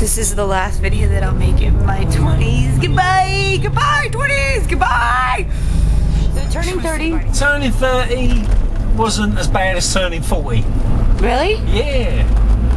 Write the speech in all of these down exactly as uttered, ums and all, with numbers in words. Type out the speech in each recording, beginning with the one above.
This is the last video that I'll make in my twenties. Goodbye! Goodbye, twenties! Goodbye! So turning thirty. Turning thirty wasn't as bad as turning forty. Really? Yeah.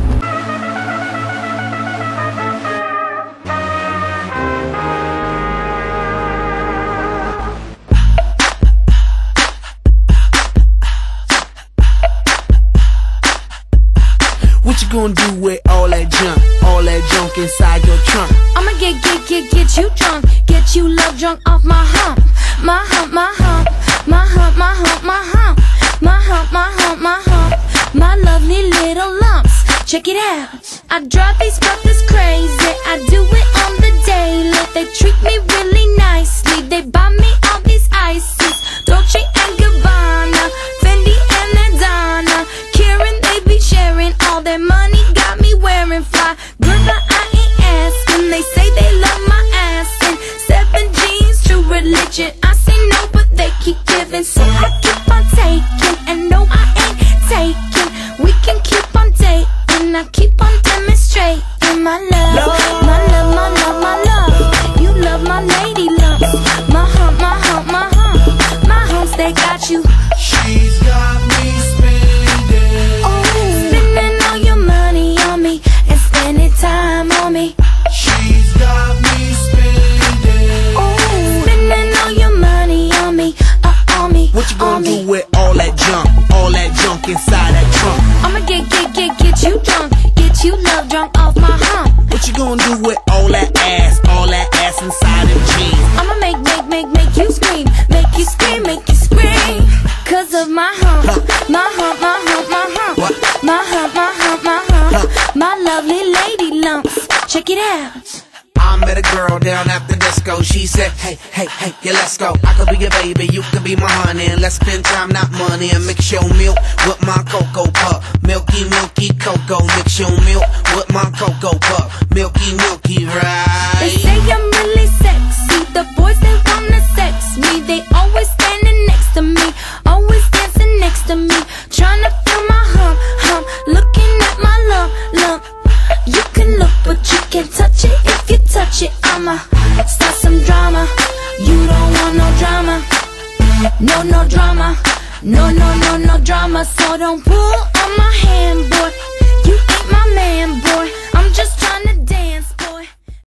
What you gonna do with all that junk, all that junk inside your trunk? I'ma get, get, get, get you drunk, get you love drunk off my hump, my hump, my hump, my hump, my hump, my hump, my hump, my hump, my hump, my lovely little lumps. Check it out. I drive these brothers crazy. I do it on the daily. They treat me really nicely. They buy me all these ices, Dolce and Gabbana, Fendi and Adana, Karen. They be sharing all their money. Got me wearing fly. Girl, but I ain't asking. They say they love my ass and seven jeans, true religion. I say no, but they keep giving, so I keep on taking. And no, I ain't taking. We can keep on dating. I keep on demonstrating my love, my love, my love, my love. You love my lady lumps, my hump, my hump, my hump, my humps. They got you. She's got me spending, oh, spending all your money on me and spending time on me. She's got me spending, oh, spending all your money on me, uh, on me. What you gonna do with all that junk, all that junk inside that trunk? I'ma get, get, get, get you drunk, get you love drunk off my hump. What you gonna do with all that ass, all that ass inside them jeans? I'ma make, make, make, make you scream, make you scream, make you scream. Cause of my hump, my hump, my hump, my hump, what? my hump, my hump, my hump, huh? My lovely lady lumps. Check it out. I met a girl down at the disco. She said, hey, hey, hey, yeah, let's go. I could be your baby, you could be my honey, and let's spend time, not money. And mix your milk with my cocoa pup. Milky, milky cocoa. Mix your milk with my cocoa pup. Milky, milky, right? They say I'm really sexy. The boys, they wanna sex me. They always standing next to me, always dancing next to me, trying to feel my hump, hump, looking at my lump, lump. You can look, but you can't touch it. If you touch it, I'ma start some drama. You don't want no drama, no, no drama, no, no, no, no drama. So don't pull on my hand, boy. You ain't my man, boy.